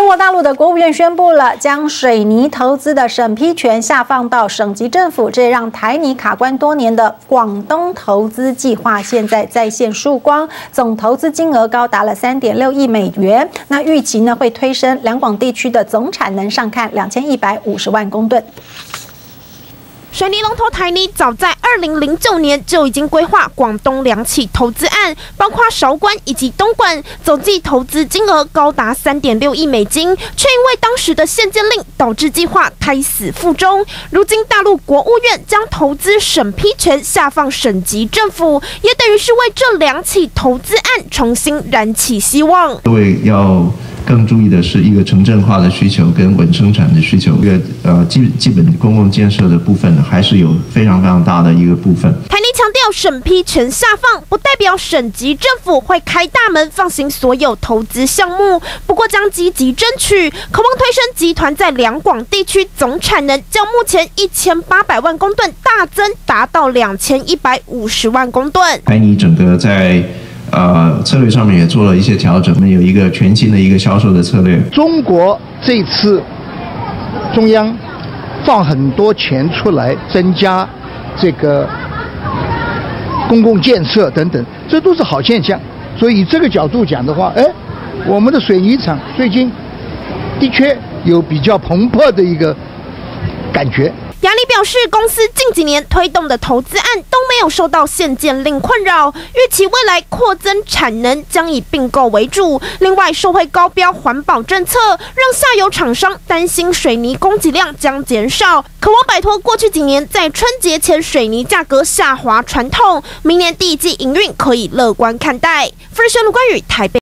中国大陆的国务院宣布了，将水泥投资的审批权下放到省级政府，这也让台泥卡关多年的广东投资计划现在再现曙光，总投资金额高达了3.6亿美元。那预期呢会推升两广地区的总产能上看2150万公吨。 水泥龙头台泥早在2009年就已经规划广东2起投资案，包括韶关以及东莞，总计投资金额高达3.6亿美金，却因为当时的限建令导致计划胎死腹中。如今大陆国务院将投资审批权下放省级政府，也等于是为这2起投资案重新燃起希望。 各位要 更注意的是一个城镇化的需求跟稳生产的需求，一个基本公共建设的部分呢，还是有非常大的一个部分。 台泥强调，审批权下放不代表省级政府会开大门放行所有投资项目，不过将积极争取，渴望推升集团在两广地区总产能，较目前1800万公吨大增，达到2150万公吨。 台泥整个在 策略上面也做了一些调整，我们有一个全新的一个销售的策略。 中国这次中央放很多钱出来，增加这个公共建设等等，这都是好现象。所以这个角度讲的话，我们的水泥厂最近的确有比较蓬勃的一个感觉。 雅力表示，公司近几年推动的投资案都没有受到限建令困扰，预期未来扩增产能将以并购为主。另外，受惠高标环保政策，让下游厂商担心水泥供给量将减少，渴望摆脱过去几年在春节前水泥价格下滑传统。明年第1季营运可以乐观看待。富士新卢冠宇台北。